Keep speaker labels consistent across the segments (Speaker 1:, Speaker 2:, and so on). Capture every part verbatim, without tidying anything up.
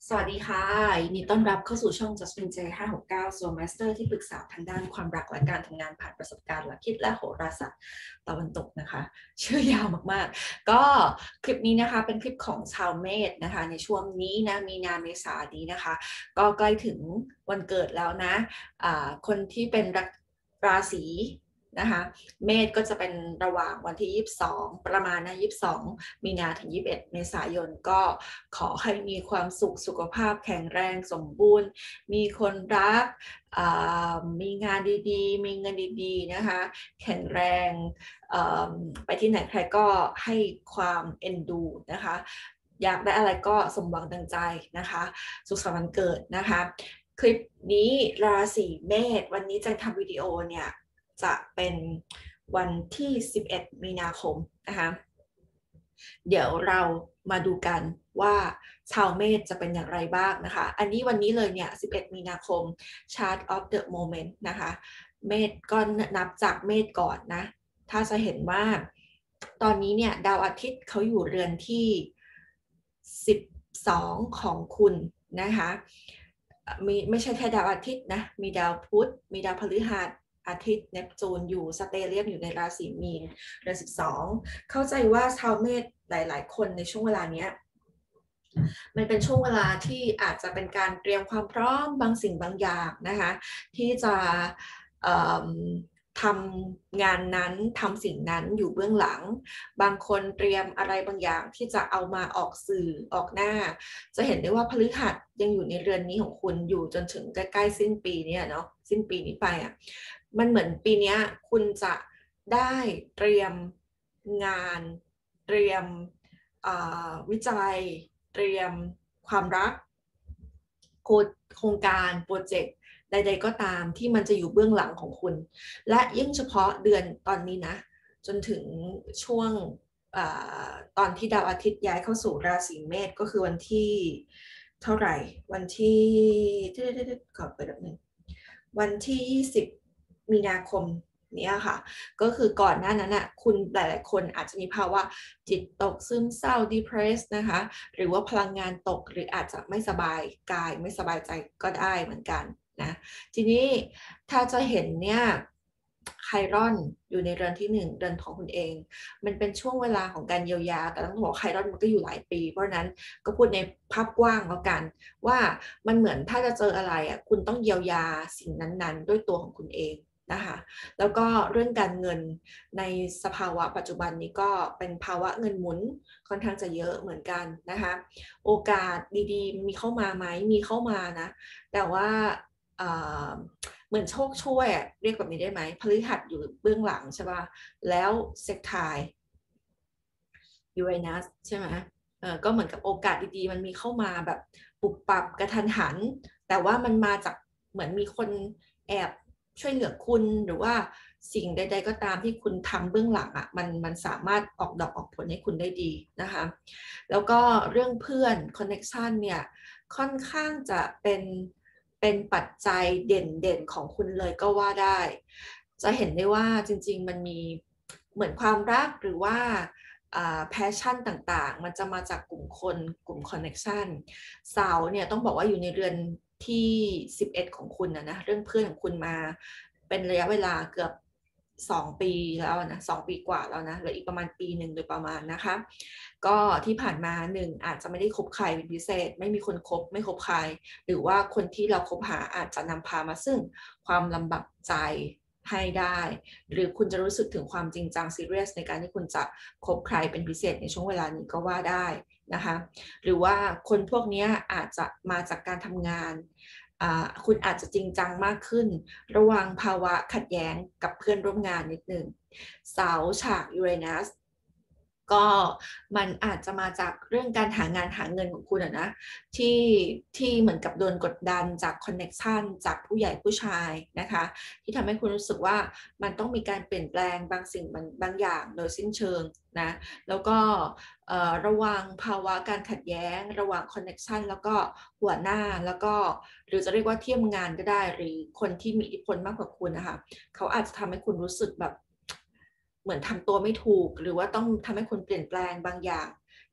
Speaker 1: สวัสดีค่ะยินดีต้อนรับเข้าสู่ช่อง Jasmine J ห้าหกเก้า Soul Master ที่ปรึกษาทางด้านความรักและการทำงานผ่านประสบการณ์หลักคิดและโหราศาสตร์ตะวันตกนะคะชื่อยาวมากๆก็คลิปนี้นะคะเป็นคลิปของชาวเมษนะคะในช่วงนี้นะมีนาเมษานี้นะคะก็ใกล้ถึงวันเกิดแล้วนะะคนที่เป็นราศีนะคะเมษก็จะเป็นระหว่างวันที่ยี่สิบสองประมาณนะยี่สิบสองมีนาถึงยี่สิบเอ็ดเมษายนก็ขอให้มีความสุขสุขภาพแข็งแรงสมบูรณ์มีคนรักมีงานดีๆมีเงินดีๆนะคะแข็งแรงไปที่ไหนใครก็ให้ความเอ็นดูนะคะอยากได้อะไรก็สมหวังดังใจนะคะสุขสันต์วันเกิดนะคะคลิปนี้ราศีเมษวันนี้จะทำวิดีโอเนี่ยจะเป็นวันที่สิบเอ็ดมีนาคมนะคะเดี๋ยวเรามาดูกันว่าชาวเมษจะเป็นอย่างไรบ้างนะคะอันนี้วันนี้เลยเนี่ยสิบเอ็ดมีนาคม Chart of the Moment นะคะเมษก็นับจากเมษก่อนนะถ้าจะเห็นว่าตอนนี้เนี่ยดาวอาทิตย์เขาอยู่เรือนที่สิบสองของคุณนะคะมีไม่ใช่แค่ดาวอาทิตย์นะมีดาวพุธมีดาวพฤหัสอาทิตย์เนปจูนอยู่สเตเลียมอยู่ในราศีมีนเดือนสิบสองเข้าใจว่าชาวเมษหลายๆคนในช่วงเวลานี้มันเป็นช่วงเวลาที่อาจจะเป็นการเตรียมความพร้อมบางสิ่งบางอย่างนะคะที่จะทำงานนั้นทำสิ่งนั้นอยู่เบื้องหลังบางคนเตรียมอะไรบางอย่างที่จะเอามาออกสื่อออกหน้าจะเห็นได้ว่าพฤหัสยังอยู่ในเรือนนี้ของคุณอยู่จนถึงใกล้ๆสิ้นปีนี้เนาะสิ้นปีนี้ไปอ่ะมันเหมือนปีนี้คุณจะได้เตรียมงานเตรียมวิจัยเตรียมความรักโครงการโปรเจกต์ใดๆก็ตามที่มันจะอยู่เบื้องหลังของคุณและยิ่งเฉพาะเดือนตอนนี้นะจนถึงช่วงอตอนที่ดาวอาทิตย์ย้ายเข้าสู่ราศีเมษก็คือวันที่เท่าไหร่วันที่ขอเปิดแบบนึงวันที่ยี่สิบมีนาคมนี้ค่ะก็คือก่อนหน้านั้นอ่ะคุณหลายๆคนอาจจะมีภาวะจิตตกซึมเศร้า depressed นะคะหรือว่าพลังงานตกหรืออาจจะไม่สบายกายไม่สบายใจก็ได้เหมือนกันนะทีนี้ถ้าจะเห็นเนี่ยไครอนอยู่ในเรือนที่หนึ่งเรือนของคุณเองมันเป็นช่วงเวลาของการเยียวยาแต่ต้องบอกไครอนมันก็อยู่หลายปีเพราะนั้นก็พูดในภาพกว้างแล้วกันว่ามันเหมือนถ้าจะเจออะไรอ่ะคุณต้องเยียวยาสิ่งนั้นๆด้วยตัวของคุณเองนะคะแล้วก็เรื่องการเงินในสภาวะปัจจุบันนี้ก็เป็นภาวะเงินหมุนค่อนข้างจะเยอะเหมือนกันนะคะโอกาสดีๆมีเข้ามาไหมมีเข้ามานะแต่ว่าเหมือนโชคช่วยเรียกแบบนี้ได้ไหมพฤหัสอยู่เบื้องหลังใช่ป่ะแล้วเซกไทยูเรนัสใช่ไหมเออก็เหมือนกับโอกาสดีๆมันมีเข้ามาแบบปุบปับกระทันหันแต่ว่ามันมาจากเหมือนมีคนแอบช่วยเหลือคุณหรือว่าสิ่งใดๆก็ตามที่คุณทำเบื้องหลังอ่ะมันมันสามารถออกดอกออกผลให้คุณได้ดีนะคะแล้วก็เรื่องเพื่อนคอนเน็ชันเนี่ยค่อนข้างจะเป็นเป็นปัจจัยเด่นๆของคุณเลยก็ว่าได้จะเห็นได้ว่าจริงๆมันมีเหมือนความรักหรือว่าแพชชั่นต่างๆมันจะมาจากกลุ่มคนกลุ่มคอนเน็ชันเสาเนี่ยต้องบอกว่าอยู่ในเรือนที่สิบเอ็ดของคุณนะนะเรื่องเพื่อนของคุณมาเป็นระยะเวลาเกือบสองปีแล้วนะสองปีกว่าแล้วนะเหลืออีกประมาณปีหนึ่งโดยประมาณนะคะก็ที่ผ่านมาหนึ่งอาจจะไม่ได้คบใครเป็นพิเศษไม่มีคนคบไม่คบใครหรือว่าคนที่เราคบหาอาจจะนำพามาซึ่งความลำบากใจให้ได้หรือคุณจะรู้สึกถึงความจริงจังซีเรียสในการที่คุณจะคบใครเป็นพิเศษในช่วงเวลานี้ก็ว่าได้นะคะหรือว่าคนพวกนี้อาจจะมาจากการทำงานคุณอาจจะจริงจังมากขึ้นระวังภาวะขัดแย้งกับเพื่อนร่วมงานนิดนึงเสาฉากยูเรนัสก็มันอาจจะมาจากเรื่องการหางานหาเงินของคุณอะนะที่ที่เหมือนกับโดนกดดันจากคอนเน็กชันจากผู้ใหญ่ผู้ชายนะคะที่ทำให้คุณรู้สึกว่ามันต้องมีการเปลี่ยนแปลงบางสิ่งบางบางอย่างโดยสิ้นเชิงนะแล้วก็ระวังภาวะการขัดแย้งระหว่างคอนเน็กชันแล้วก็หัวหน้าแล้วก็หรือจะเรียกว่าเทียมงานก็ได้หรือคนที่มีอิทธิพลมากกว่าคุณนะคะเขาอาจจะทำให้คุณรู้สึกแบบเหมือนทำตัวไม่ถูกหรือว่าต้องทำให้คุณเปลี่ยนแปลงบางอย่าง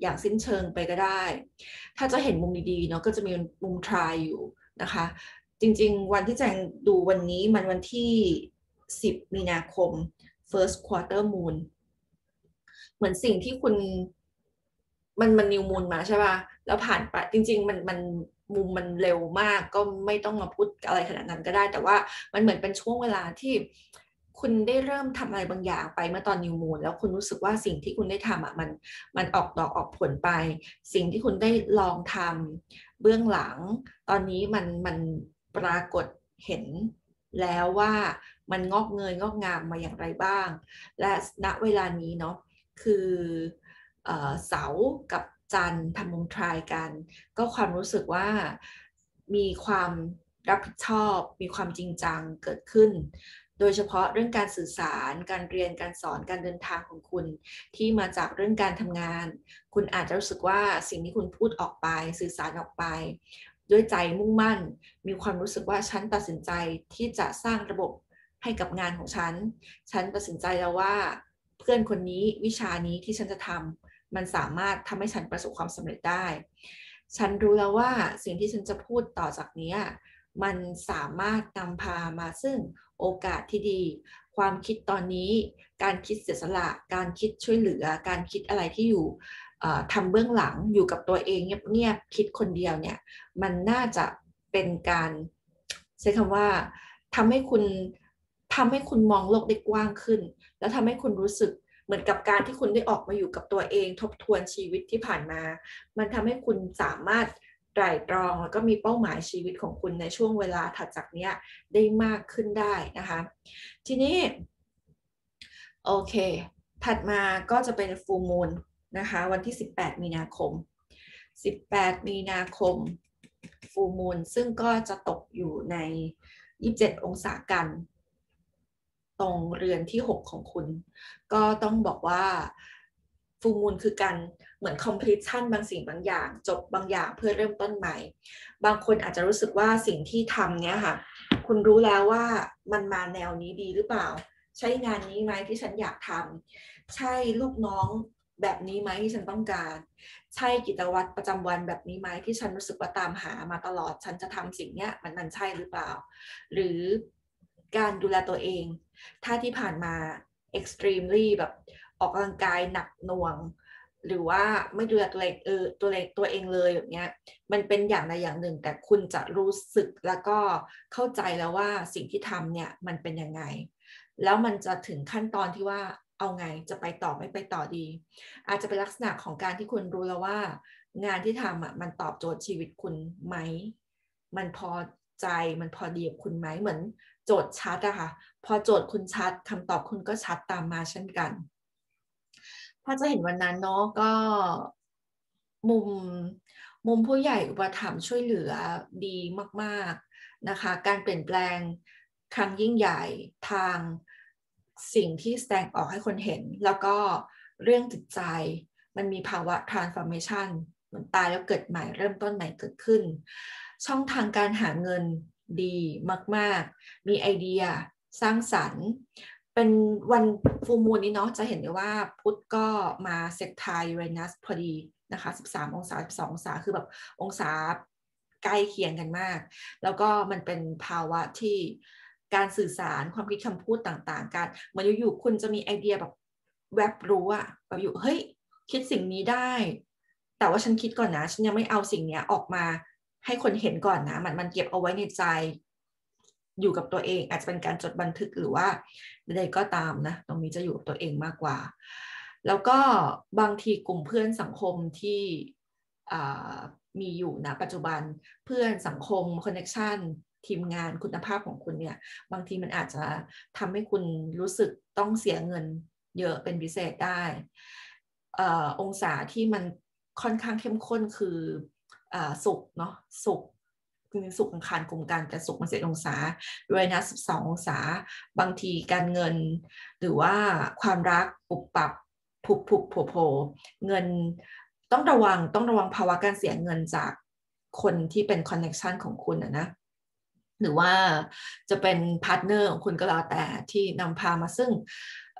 Speaker 1: อย่างสิ้นเชิงไปก็ได้ ถ้าจะเห็นมุมดีๆเนาะก็จะมีมุม try อยู่นะคะจริงๆวันที่แจงดูวันนี้มันวันที่สิบมีนาคม first quarter moon เหมือนสิ่งที่คุณมันมันนิวมูนมาใช่ป่ะแล้วผ่านไปจริงๆมันมันมุมมันเร็วมากก็ไม่ต้องมาพูดอะไรขนาดนั้นก็ได้แต่ว่ามันเหมือนเป็นช่วงเวลาที่คุณได้เริ่มทำอะไรบางอย่างไปเมื่อตอนนิวมูนแล้วคุณรู้สึกว่าสิ่งที่คุณได้ทำอ่ะมันมันออกดอกออกผลไปสิ่งที่คุณได้ลองทำเบื้องหลังตอนนี้มันมันปรากฏเห็นแล้วว่ามันงอกเงยงอกงามมาอย่างไรบ้างและณเวลานี้เนาะคือเสาร์กับจันทร์ทำมุมทรายกันก็ความรู้สึกว่ามีความรับผิดชอบมีความจริงจังเกิดขึ้นโดยเฉพาะเรื่องการสื่อสารการเรียนการสอนการเดินทางของคุณที่มาจากเรื่องการทำงานคุณอาจจะรู้สึกว่าสิ่งที่คุณพูดออกไปสื่อสารออกไปด้วยใจมุ่งมั่นมีความรู้สึกว่าฉันตัดสินใจที่จะสร้างระบบให้กับงานของฉันฉันตัดสินใจแล้วว่าเพื่อนคนนี้วิชานี้ที่ฉันจะทำมันสามารถทำให้ฉันประสบความสำเร็จได้ฉันรู้แล้วว่าสิ่งที่ฉันจะพูดต่อจากนี้มันสามารถนำพามาซึ่งโอกาสที่ดีความคิดตอนนี้การคิดเสียสละการคิดช่วยเหลือการคิดอะไรที่อยู่ทำเบื้องหลังอยู่กับตัวเองเงียบๆคิดคนเดียวเนี่ยมันน่าจะเป็นการใช้คำว่าทำให้คุณทำให้คุณมองโลกได้กว้างขึ้นแล้วทำให้คุณรู้สึกเหมือนกับการที่คุณได้ออกมาอยู่กับตัวเองทบทวนชีวิตที่ผ่านมามันทำให้คุณสามารถไตร่ตรองแล้วก็มีเป้าหมายชีวิตของคุณในช่วงเวลาถัดจากนี้ได้มากขึ้นได้นะคะทีนี้โอเคถัดมาก็จะเป็น full moon นะคะวันที่สิบแปดมีนาคมสิบแปดมีนาคม full moon ซึ่งก็จะตกอยู่ในยี่สิบเจ็ดองศากันตรงเรือนที่หกของคุณก็ต้องบอกว่าฟูลมูนคือการเหมือน completion บางสิ่งบางอย่างจบบางอย่างเพื่อเริ่มต้นใหม่บางคนอาจจะรู้สึกว่าสิ่งที่ทำเนี้ยค่ะคุณรู้แล้วว่ามันมาแนวนี้ดีหรือเปล่าใช่งานนี้ไหมที่ฉันอยากทำใช่ลูกน้องแบบนี้ไหมที่ฉันต้องการใช่กิจวัตรประจำวันแบบนี้ไหมที่ฉันรู้สึกว่าตามหามาตลอดฉันจะทำสิ่งเนี้ยมันมันใช่หรือเปล่าหรือการดูแลตัวเองถ้าที่ผ่านมา extremely แบบออกกำลังกายหนักหน่วงหรือว่าไม่ดูแลตัวเองเออตัวเองตัวเองเลยแบบเนี้ยมันเป็นอย่างใดอย่างหนึ่งแต่คุณจะรู้สึกแล้วก็เข้าใจแล้วว่าสิ่งที่ทำเนี่ยมันเป็นยังไงแล้วมันจะถึงขั้นตอนที่ว่าเอาไงจะไปต่อไม่ไปต่อดีอาจจะเป็นลักษณะของการที่คุณรู้แล้วว่างานที่ทำอ่ะมันตอบโจทย์ชีวิตคุณไหมมันพอใจมันพอดีกับคุณไหมเหมือนโจทย์ชัดอะค่ะพอโจทย์คุณชัดคำตอบคุณก็ชัดตามมาเช่นกันถ้าจะเห็นวันนั้นเนาะก็มุมมุมผู้ใหญ่อุปถัมภ์ช่วยเหลือดีมากๆนะคะการเปลี่ยนแปลงครั้งยิ่งใหญ่ทางสิ่งที่แสดงออกให้คนเห็นแล้วก็เรื่องจิตใจมันมีภาวะ transformation เหมือนตายแล้วเกิดใหม่เริ่มต้นใหม่เกิดขึ้นช่องทางการหาเงินดีมากๆมีไอเดียสร้างสรรค์เป็นวันฟูลมูนนี้เนาะจะเห็นได้ว่าพุธก็มาเซกไทยูเรนัสพอดีนะคะสิบสามองศาสิบสององศาคือแบบองศาใกล้เคียงกันมากแล้วก็มันเป็นภาวะที่การสื่อสารความคิดคำพูดต่างๆกันเหมือนอยู่ๆคุณจะมีไอเดียแบบแวบรู้อะแบบอยู่เฮ้ยคิดสิ่งนี้ได้แต่ว่าฉันคิดก่อนนะฉันยังไม่เอาสิ่งนี้ออกมาให้คนเห็นก่อนนะมันมันเก็บเอาไว้ในใจอยู่กับตัวเองอาจจะเป็นการจดบันทึกหรือว่าใดๆก็ตามนะตรงนี้จะอยู่กับตัวเองมากกว่าแล้วก็บางทีกลุ่มเพื่อนสังคมที่มีอยู่ณปัจจุบันเพื่อนสังคมคอนเนคชันทีมงานคุณภาพของคุณเนี่ยบางทีมันอาจจะทำให้คุณรู้สึกต้องเสียเงินเยอะเป็นพิเศษได้อองศาที่มันค่อนข้างเข้มข้นคือสุกเนาะสุกสุกอังคารกลุ่มกันแต่สุกมันเจ็ดองศาด้วยนะสิบสององศาบางทีการเงินหรือว่าความรักปุบปับผุบผุบโผโผเงินต้องระวังต้องระวังภาวะการเสียเงินจากคนที่เป็นคอนเนคชันของคุณนะนะหรือว่าจะเป็นพาร์ทเนอร์ของคุณก็แล้วแต่ที่นำพามาซึ่ง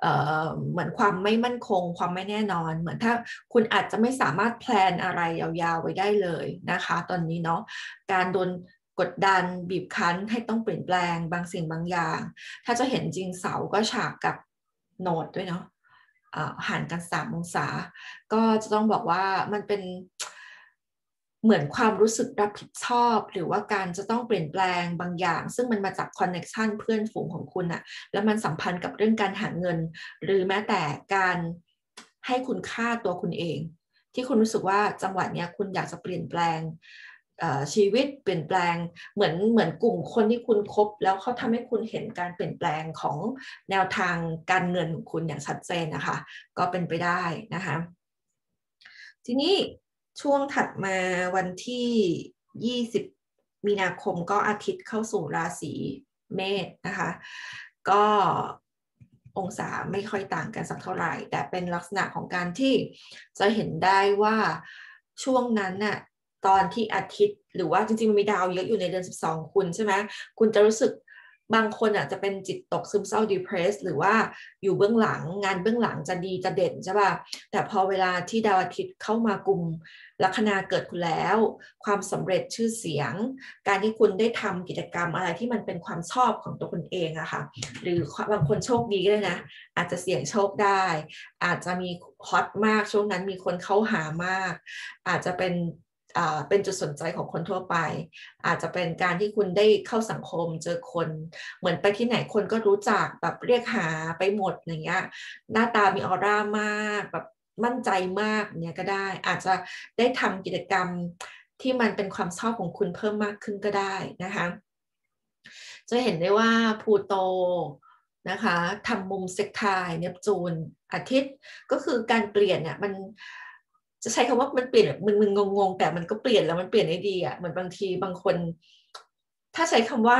Speaker 1: เอ่อเหมือนความไม่มั่นคงความไม่แน่นอนเหมือนถ้าคุณอาจจะไม่สามารถแพลนอะไรยาวๆไว้ได้เลยนะคะตอนนี้เนาะการโดนกดดันบีบคั้นให้ต้องเปลี่ยนแปลงบางสิ่งบางอย่างถ้าจะเห็นจริงเสาก็ฉากกับโนดด้วยเนาะห่างกันสามองศาก็จะต้องบอกว่ามันเป็นเหมือนความรู้สึกรับผิดชอบหรือว่าการจะต้องเปลี่ยนแปลงบางอย่างซึ่งมันมาจากคอนเน็กชันเพื่อนฝูงของคุณอะแล้วมันสัมพันธ์กับเรื่องการหาเงินหรือแม้แต่การให้คุณค่าตัวคุณเองที่คุณรู้สึกว่าจังหวะนี้คุณอยากจะเปลี่ยนแปลงชีวิตเปลี่ยนแปลงเหมือนเหมือนกลุ่มคนที่คุณคบแล้วเขาทำให้คุณเห็นการเปลี่ยนแปลงของแนวทางการเงินของคุณอย่างชัดเจนนะคะก็เป็นไปได้นะคะทีนี้ช่วงถัดมาวันที่ยี่สิบมีนาคมก็อาทิตย์เข้าสู่ราศีเมษนะคะก็องศาไม่ค่อยต่างกันสักเท่าไหร่แต่เป็นลักษณะของการที่จะเห็นได้ว่าช่วงนั้นน่ะตอนที่อาทิตย์หรือว่าจริงๆมันมีดาวเยอะอยู่ในเดือนสิบสองคุณใช่ไหมคุณจะรู้สึกบางคนอาจจะเป็นจิตตกซึมเศร้า depressed หรือว่าอยู่เบื้องหลังงานเบื้องหลังจะดีจะเด่นใช่ป่ะแต่พอเวลาที่ดาวอาทิตย์เข้ามากลุ่มลัคนาเกิดคุณแล้วความสำเร็จชื่อเสียงการที่คุณได้ทำกิจกรรมอะไรที่มันเป็นความชอบของตัวคุณเองอะค่ะหรือบางคนโชคดีก็เลยนะอาจจะเสี่ยงโชคได้อาจจะมีฮอตมากช่วงนั้นมีคนเข้าหามากอาจจะเป็นเป็นจุดสนใจของคนทั่วไปอาจจะเป็นการที่คุณได้เข้าสังคมเจอคนเหมือนไปที่ไหนคนก็รู้จักแบบเรียกหาไปหมดอย่างเงี้ยหน้าตามีออร่ามากแบบมั่นใจมากเนี่ยก็ได้อาจจะได้ทำกิจกรรมที่มันเป็นความชอบของคุณเพิ่มมากขึ้นก็ได้นะคะจะเห็นได้ว่าพลูโตนะคะทำมุมเซกไทน์เนปจูนอาทิตย์ก็คือการเปลี่ยนเนี่ยมันจะใช้คำว่ามันเปลี่ยนแบบมึนๆงงๆแต่มันก็เปลี่ยนแล้วมันเปลี่ยนได้ดีอ่ะเหมือนบางทีบางคนถ้าใช้คำว่า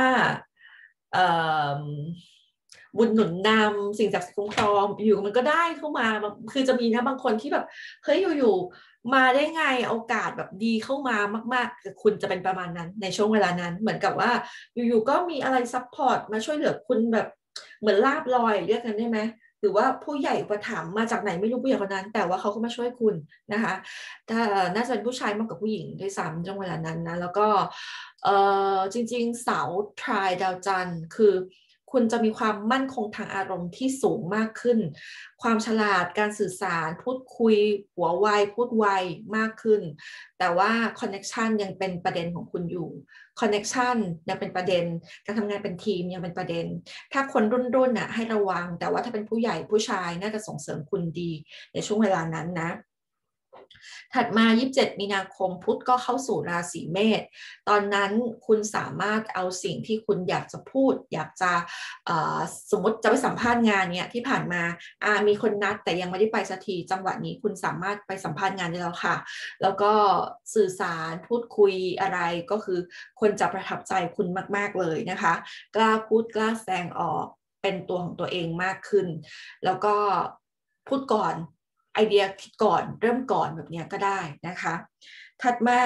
Speaker 1: บุญหนุนนำสิ่งศักดิ์สิทธิ์คุ้มครองอยู่มันก็ได้เข้ามาคือจะมีนะบางคนที่แบบเฮ้ยอยู่ๆมาได้ไงโอกาสแบบดีเข้ามามากๆคุณจะเป็นประมาณนั้นในช่วงเวลานั้นเหมือนกับว่าอยู่ๆก็มีอะไรซัพพอร์ตมาช่วยเหลือคุณแบบเหมือนลาภลอยเรียกกันได้ไหมหรือว่าผู้ใหญ่อุปถัมภ์มาจากไหนไม่รู้ผู้ใหญ่คนนั้นแต่ว่าเขาก็มาช่วยคุณนะคะถ้าน่าจะเป็นผู้ชายมากกว่าผู้หญิงด้วยซ้ำช่วงเวลานั้นนะแล้วก็เออจริงๆเสาทรายดาวจันทร์คือคุณจะมีความมั่นคงทางอารมณ์ที่สูงมากขึ้นความฉลาดการสื่อสารพูดคุยหัวไวพูดไวมากขึ้นแต่ว่าคอนเน็ชันยังเป็นประเด็นของคุณอยู่คอนเน็ชันยังเป็นประเด็นการทำงานเป็นทีมยังเป็นประเด็นถ้าคนรุ่นๆน่ะให้ระวังแต่ว่าถ้าเป็นผู้ใหญ่ผู้ชายน่าจะส่งเสริมคุณดีในช่วงเวลานั้นนะถัดมายี่สิบเจ็ดมีนาคมพุธก็เข้าสู่ราศีเมษตอนนั้นคุณสามารถเอาสิ่งที่คุณอยากจะพูดอยากจะสมมติจะไปสัมภาษณ์งานเนี่ยที่ผ่านมามีคนนัดแต่ยังไม่ได้ไปสักทีจังหวะนี้คุณสามารถไปสัมภาษณ์งานได้แล้วค่ะแล้วก็สื่อสารพูดคุยอะไรก็คือคนจะประทับใจคุณมากๆเลยนะคะกล้าพูดกล้าแสดงออกเป็นตัวของตัวเองมากขึ้นแล้วก็พูดก่อนไอเดียคิดก่อนเริ่มก่อนแบบนี้ก็ได้นะคะถัดมา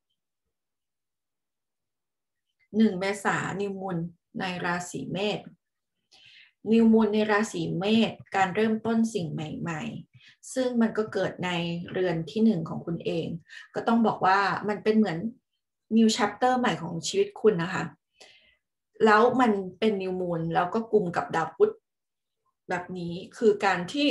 Speaker 1: หนึ่งเมษายนนิวมูนในราศีเมษนิวมูนในราศีเมษการเริ่มต้นสิ่งใหม่ๆซึ่งมันก็เกิดในเรือนที่หนึ่งของคุณเองก็ต้องบอกว่ามันเป็นเหมือน new chapter ใหม่ของชีวิตคุณนะคะแล้วมันเป็นนิวมูนแล้วก็กลุ่มกับดาวพุธแบบนี้คือการที่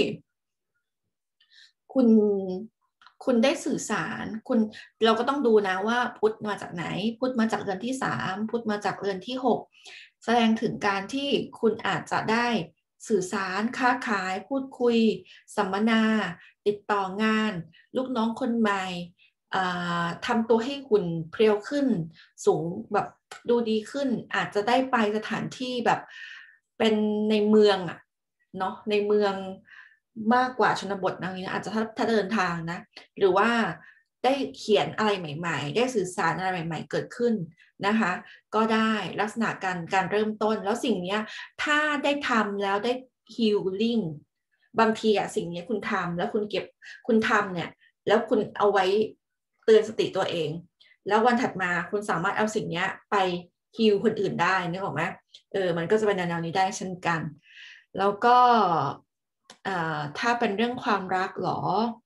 Speaker 1: คุณคุณได้สื่อสารคุณเราก็ต้องดูนะว่าพุธมาจากไหนพุธมาจากเรือนที่สามพุธมาจากเรือนที่หกแสดงถึงการที่คุณอาจจะได้สื่อสารค้าขายพูดคุยสัมมนาติดต่องานลูกน้องคนใหม่ทำตัวให้หุ่นเพรียวขึ้นสูงแบบดูดีขึ้นอาจจะได้ไปสถานที่แบบเป็นในเมืองอะเนาะในเมืองมากกว่าชนบทนะนี้นะอาจจะถ้าถ้าเดินทางนะหรือว่าได้เขียนอะไรใหม่ๆได้สื่อสารอะไรใหม่ๆเกิดขึ้นนะคะก็ได้ลักษณะการการเริ่มต้นแล้วสิ่งนี้ถ้าได้ทำแล้วได้ healing บางทีอะสิ่งนี้คุณทำแล้วคุณเก็บคุณทำเนี่ยแล้วคุณเอาไว้เตือนสติตัวเองแล้ววันถัดมาคุณสามารถเอาสิ่งนี้ไปฮีลคนอื่นได้นึกออกไหมเออมันก็จะเป็นแนวนี้ได้เช่นกันแล้วก็อ่าถ้าเป็นเรื่องความรักเหรอ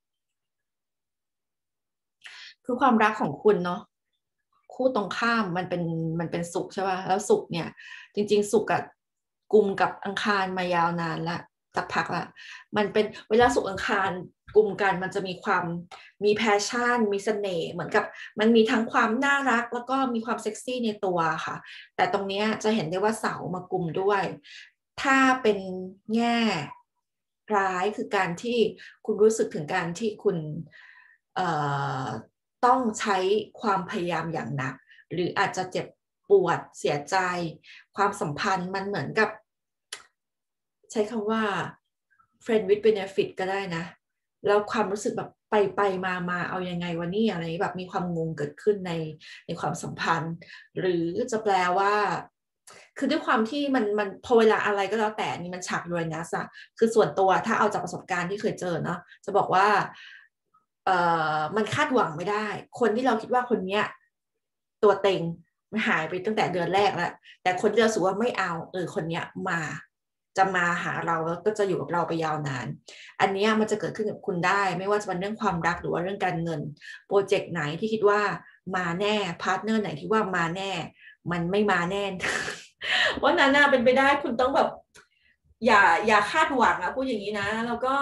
Speaker 1: คือความรักของคุณเนาะคู่ตรงข้ามมันเป็นมันเป็นศุกร์ใช่ป่ะแล้วศุกร์เนี่ยจริงๆศุกร์กับกุมกับอังคารมายาวนานละสักพักละมันเป็นเวลาศุกร์อังคารกลุ่มกันมันจะมีความมีแพชชั่นมีเสน่ห์เหมือนกับมันมีทั้งความน่ารักแล้วก็มีความเซ็กซี่ในตัวค่ะแต่ตรงนี้จะเห็นได้ว่าเสาร์มากลุ่มด้วยถ้าเป็นแง่ร้ายคือการที่คุณรู้สึกถึงการที่คุณเอ่อต้องใช้ความพยายามอย่างหนักหรืออาจจะเจ็บปวดเสียใจความสัมพันธ์มันเหมือนกับใช้คำว่า friend with benefit ก็ได้นะแล้วความรู้สึกแบบไปไปมามาเอายังไงวะนี่อะไรแบบมีความงงเกิดขึ้นในในความสัมพันธ์หรือจะแปลว่าคือด้วยความที่มันมันพอเวลาอะไรก็แล้วแต่นี่มันฉากยูเรนัสอะคือส่วนตัวถ้าเอาจากประสบการณ์ที่เคยเจอเนาะจะบอกว่าเอ่อมันคาดหวังไม่ได้คนที่เราคิดว่าคนเนี้ยตัวเต็งมันหายไปตั้งแต่เดือนแรกแล้วแต่คนที่เราสูว่าไม่เอาเออคนเนี้ยมาจะมาหาเราแล้วก็จะอยู่กับเราไปยาวนานอันนี้มันจะเกิดขึ้นกับคุณได้ไม่ว่าจะเป็นเรื่องความรักหรือว่าเรื่องการเงินโปรเจกต์ไหนที่คิดว่ามาแน่พาร์ทเนอร์ไหนที่ว่ามาแน่มันไม่มาแน่เพราะนั้นน่ะเป็นไปได้คุณต้องแบบอย่าอย่าคาดหวังนะพูดอย่างนี้นะแล้วก็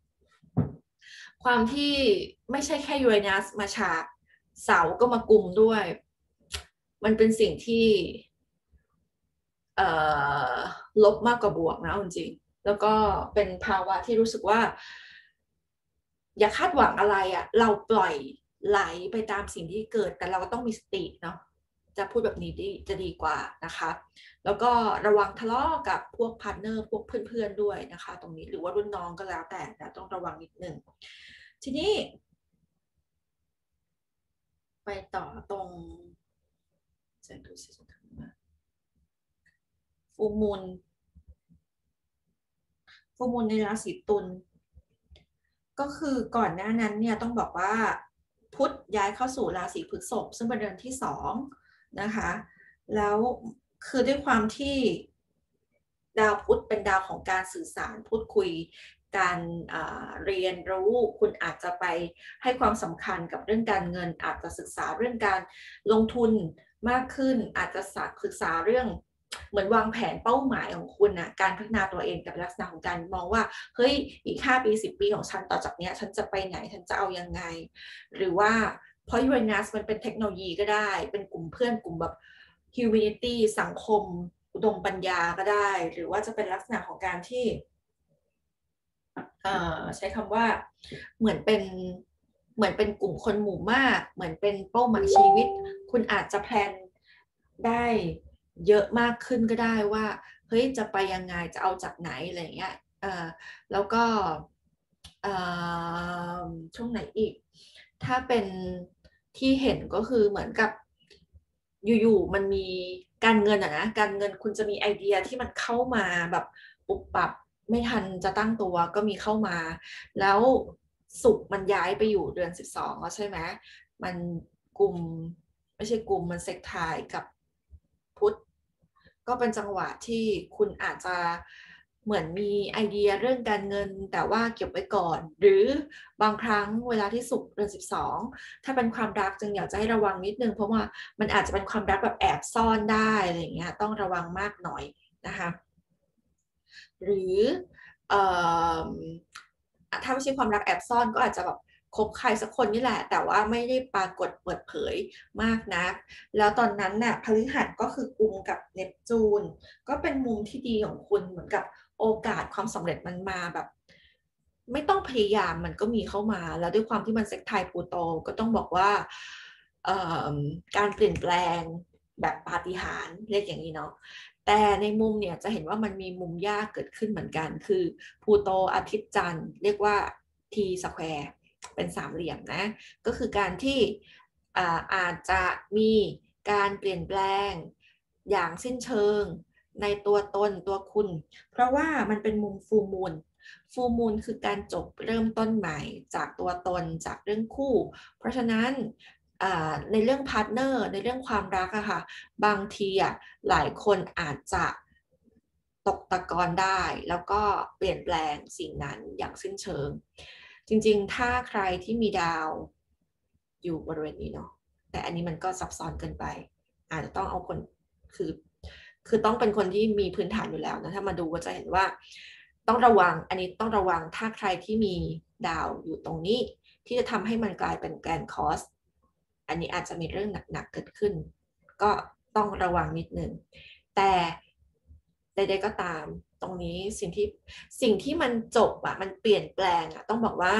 Speaker 1: ความที่ไม่ใช่แค่ยูเรนัสมาฉากเสาก็มากุมด้วยมันเป็นสิ่งที่เอ่อลบมากกว่าบวกนะจริงๆแล้วก็เป็นภาวะที่รู้สึกว่าอย่าคาดหวังอะไรอะ่ะเราปล่อยไหลไปตามสิ่งที่เกิดแต่เราก็ต้องมีสติเนาะจะพูดแบบนี้ดีจะดีกว่านะคะแล้วก็ระวังทะเลาะกับพวกพาร์ทเนอร์พวกเพื่อนๆด้วยนะคะตรงนี้หรือว่ารุ่นน้องก็แล้วแต่นะต้องระวังนิดนึงทีนี้ไปต่อตรงจะดูสิจะทำมาฟูมูลฟูมูลในราศีตุล ก็คือก่อนหน้านั้นเนี่ยต้องบอกว่าพุธย้ายเข้าสู่ราศีพฤษภซึ่งเป็นเดือนที่สองนะคะแล้วคือด้วยความที่ดาวพุธเป็นดาวของการสื่อสารพูดคุยการเรียนรู้คุณอาจจะไปให้ความสำคัญกับเรื่องการเงินอาจจะศึกษาเรื่องการลงทุนมากขึ้นอาจจะศึกษาเรื่องเหมือนวางแผนเป้าหมายของคุณนะการพัฒนาตัวเองกับลักษณะของการมองว่าเฮ้ยอีกห้าปีสิบปีของฉันต่อจากนี้ฉันจะไปไหนฉันจะเอายังไงหรือว่าเพราะยูเรนัสมันเป็นเทคโนโลยีก็ได้เป็นกลุ่มเพื่อนกลุ่มแบบ humanity สังคมอุดมปัญญาก็ได้หรือว่าจะเป็นลักษณะของการที่ใช้คำว่าเหมือนเป็นเหมือนเป็นกลุ่มคนหมู่มากเหมือนเป็นเป้าหมายชีวิตคุณอาจจะแพลนได้เยอะมากขึ้นก็ได้ว่าเฮ้ยจะไปยังไงจะเอาจากไหนอะไรเงี้ยแล้วก็ช่วงไหนอีกถ้าเป็นที่เห็นก็คือเหมือนกับอยู่ๆมันมีการเงินอะนะการเงินคุณจะมีไอเดียที่มันเข้ามาแบบปุบปับไม่ทันจะตั้งตัวก็มีเข้ามาแล้วศุกร์มันย้ายไปอยู่เดือนสิบสองแล้วใช่ไหมมันกลุ่มไม่ใช่กลุ่มมันเซกทายกับพุธก็เป็นจังหวะที่คุณอาจจะเหมือนมีไอเดียเรื่องการเงินแต่ว่าเก็บไว้ก่อนหรือบางครั้งเวลาที่ศุกร์เดือนสิบสองถ้าเป็นความรักจึงอยากจะให้ระวังนิดนึงเพราะว่ามันอาจจะเป็นความรักแบบแอบซ่อนได้อะไรอย่างเงี้ยต้องระวังมากหน่อยนะคะหรือเอ่อถ้าไม่ใช่ความรักแอบซ่อนก็อาจจะแบบคบใครสักคนนี่แหละแต่ว่าไม่ได้ปรากฏเปิดเผยมากนักแล้วตอนนั้นน่ะพฤหัสก็คือกุมกับเนปจูนก็เป็นมุมที่ดีของคุณเหมือนกับโอกาสความสำเร็จมันมาแบบไม่ต้องพยายามมันก็มีเข้ามาแล้วด้วยความที่มันเซ็กไทายพลูโตก็ต้องบอกว่าการเปลี่ยนแปลงแบบปาฏิหาริย์เรียกอย่างนี้เนาะแต่ในมุมเนี่ยจะเห็นว่ามันมีมุมยากเกิดขึ้นเหมือนกันคือพลูโตอาทิตย์จันทร์เรียกว่า T square เป็นสามเหลี่ยมนะก็คือการที่อาจจะมีการเปลี่ยนแปลงอย่างสิ้นเชิงในตัวตนตัวคุณเพราะว่ามันเป็นมุมฟูมูลฟูมูลคือการจบเริ่มต้นใหม่จากตัวตนจากเรื่องคู่เพราะฉะนั้นในเรื่องพาร์ทเนอร์ในเรื่องความรักอะค่ะบางทีอะหลายคนอาจจะตกตะกอนได้แล้วก็เปลี่ยนแปลงสิ่งนั้นอย่างสิ้นเชิงจริงๆถ้าใครที่มีดาวอยู่บริเวณนี้เนาะแต่อันนี้มันก็ซับซ้อนเกินไปอาจจะต้องเอาคนคือคือต้องเป็นคนที่มีพื้นฐานอยู่แล้วนะถ้ามาดูก็จะเห็นว่าต้องระวังอันนี้ต้องระวังถ้าใครที่มีดาวอยู่ตรงนี้ที่จะทำให้มันกลายเป็นแกรนด์คอสอันนี้อาจจะมีเรื่องหนักๆเกิดขึ้นก็ต้องระวังนิดนึงแต่ใดๆก็ตามตรงนี้สิ่งที่สิ่งที่มันจบอะมันเปลี่ยนแปลงอะต้องบอกว่า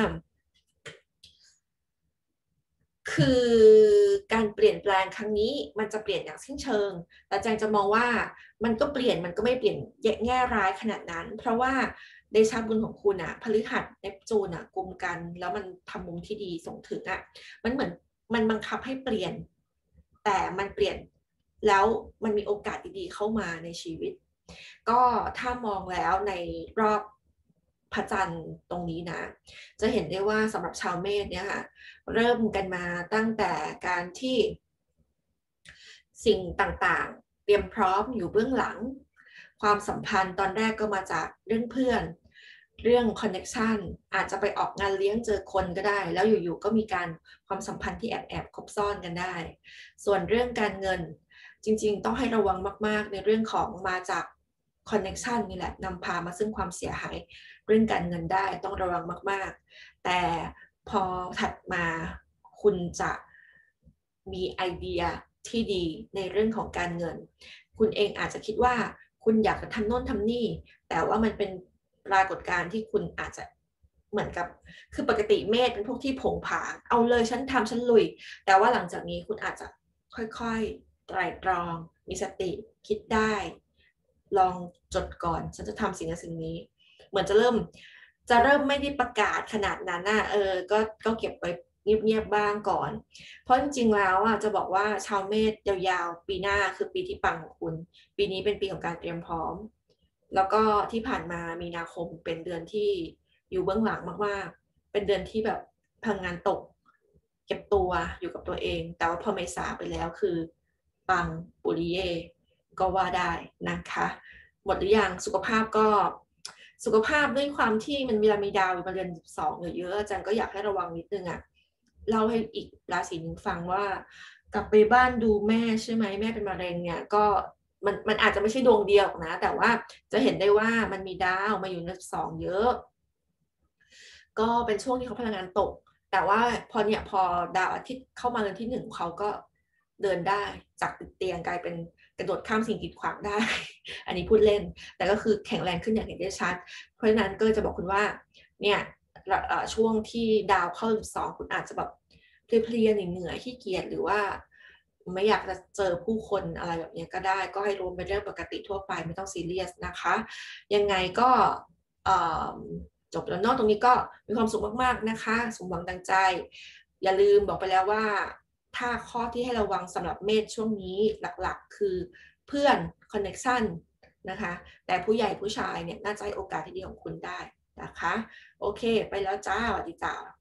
Speaker 1: คือการเปลี่ยนแปลงครั้งนี้มันจะเปลี่ยนอย่างสิ้นเชิงแต่แจงจะมองว่ามันก็เปลี่ยนมันก็ไม่เปลี่ยนแง่ร้ายขนาดนั้นเพราะว่าเดชะบุญของคุณอะพฤหัสเนปจูนอะกุมกันแล้วมันทำมุมที่ดีส่งถึงอะมันเหมือนมันบังคับให้เปลี่ยนแต่มันเปลี่ยนแล้วมันมีโอกาสดีๆเข้ามาในชีวิตก็ถ้ามองแล้วในรอบพระจันทร์ตรงนี้นะจะเห็นได้ว่าสำหรับชาวเมษเนี่ยค่ะเริ่มกันมาตั้งแต่การที่สิ่งต่างๆเตรียมพร้อมอยู่เบื้องหลังความสัมพันธ์ตอนแรกก็มาจากเรื่องเพื่อนเรื่องคอนเน็กชันอาจจะไปออกงานเลี้ยงเจอคนก็ได้แล้วอยู่ๆก็มีการความสัมพันธ์ที่แอบๆคบซ่อนกันได้ส่วนเรื่องการเงินจริงๆต้องให้ระวังมากๆในเรื่องของมาจากคอนเน็กชันนี่แหละนำพามาซึ่งความเสียหายเรื่องการเงินได้ต้องระวังมากๆแต่พอถัดมาคุณจะมีไอเดียที่ดีในเรื่องของการเงินคุณเองอาจจะคิดว่าคุณอยากจะทำโน่นทำนี่แต่ว่ามันเป็นปรากฏการณ์ที่คุณอาจจะเหมือนกับคือปกติเมษเป็นพวกที่ผงผางเอาเลยฉันทำฉันลุยแต่ว่าหลังจากนี้คุณอาจจะค่อยๆไตร่ตรองมีสติคิดได้ลองจดก่อนฉันจะทำสิ่งนั้นสิ่งนี้เหมือนจะเริ่มจะเริ่มไม่ได้ประกาศขนาดนั้นน่ะเออก็ก็เก็บไว้เงียบๆบ้างก่อนเพราะจริงๆแล้วอ่ะจะบอกว่าชาวเมษยาวๆปีหน้าคือปีที่ปังของคุณปีนี้เป็นปีของการเตรียมพร้อมแล้วก็ที่ผ่านมามีนาคมเป็นเดือนที่อยู่เบื้องหลังมากๆเป็นเดือนที่แบบพลังงานตกเก็บตัวอยู่กับตัวเองแต่ว่าพอเมษาไปแล้วคือปังปุริเย่ก็ว่าได้นะคะหมดหรือยังสุขภาพก็สุขภาพด้วยความที่มันเวลามีดาวอยู่บนเรือนสิบสองเยอะๆอาจารย์ก็อยากให้ระวังนิดนึงอ่ะเล่าให้อีกราศีหนึ่งฟังว่ากลับไปบ้านดูแม่ใช่ไหมแม่เป็นมะเร็งเนี่ยก็มันมันอาจจะไม่ใช่ดวงเดียวนะแต่ว่าจะเห็นได้ว่ามันมีดาวมาอยู่ในสิบสองเยอะก็เป็นช่วงที่เขาพลังงานตกแต่ว่าพอเนี่ยพอดาวอาทิตย์เข้ามาเรือนที่หนึ่งเขาก็เดินได้จากติดเตียงกลายเป็นกระโดดข้ามสิ่งกีดขวางได้ อันนี้พูดเล่นแต่ก็คือแข็งแรงขึ้นอย่างเห็นได้ชัดเพราะฉะนั้นก็จะบอกคุณว่าเนี่ยช่วงที่ดาวเข้าสองคุณอาจจะแบบเพลียๆเหนื่อยขี้เกียจหรือว่าไม่อยากจะเจอผู้คนอะไรแบบนี้ก็ได้ก็ให้รู้เป็นเรื่องปกติทั่วไปไม่ต้องซีเรียสนะคะยังไงก็จบแล้วเนาะตรงนี้ก็มีความสุขมากๆนะคะสมหวังดังใจอย่าลืมบอกไปแล้วว่าถ้าข้อที่ให้ระวังสำหรับเมษช่วงนี้หลักๆคือเพื่อนคอนเน็กชันนะคะแต่ผู้ใหญ่ผู้ชายเนี่ยน่าจะให้โอกาสที่ดีของคุณได้นะคะโอเคไปแล้วจ้าสวัสดีจ้า